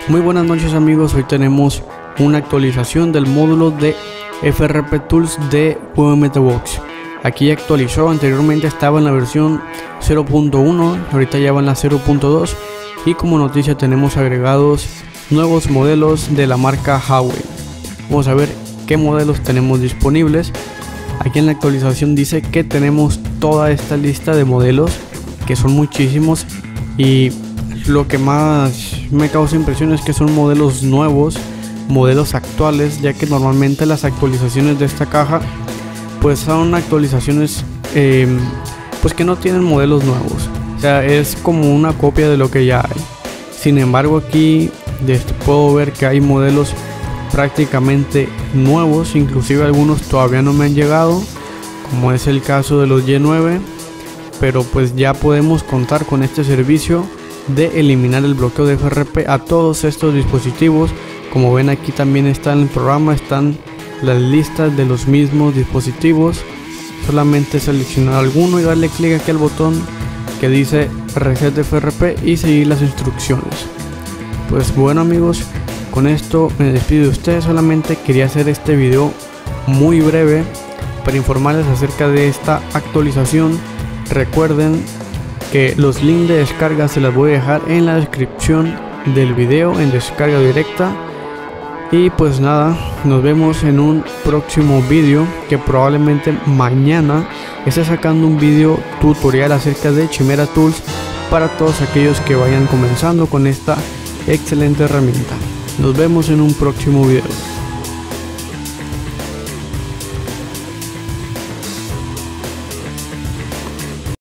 Muy buenas noches amigos, hoy tenemos una actualización del módulo de FRP Tools de UMTWorks. Aquí actualizó, anteriormente estaba en la versión 0.1, ahorita ya va en la 0.2 y como noticia tenemos agregados nuevos modelos de la marca Huawei. Vamos a ver qué modelos tenemos disponibles. Aquí en la actualización dice que tenemos toda esta lista de modelos, que son muchísimos, y lo que más me causa impresión es que son modelos nuevos, modelos actuales, ya que normalmente las actualizaciones de esta caja pues son actualizaciones pues que no tienen modelos nuevos, o sea, es como una copia de lo que ya hay. Sin embargo, aquí puedo ver que hay modelos prácticamente nuevos, inclusive algunos todavía no me han llegado, como es el caso de los Y9, pero pues ya podemos contar con este servicio de eliminar el bloqueo de FRP a todos estos dispositivos. Como ven, aquí también está en el programa, están las listas de los mismos dispositivos. Solamente seleccionar alguno y darle clic aquí al botón que dice reset de FRP y seguir las instrucciones. Pues bueno amigos, con esto me despido de ustedes. Solamente quería hacer este video muy breve para informarles acerca de esta actualización. Recuerden que los links de descarga se las voy a dejar en la descripción del video en descarga directa. Y pues nada, nos vemos en un próximo vídeo, que probablemente mañana esté sacando un video tutorial acerca de Chimera Tools para todos aquellos que vayan comenzando con esta excelente herramienta. Nos vemos en un próximo video.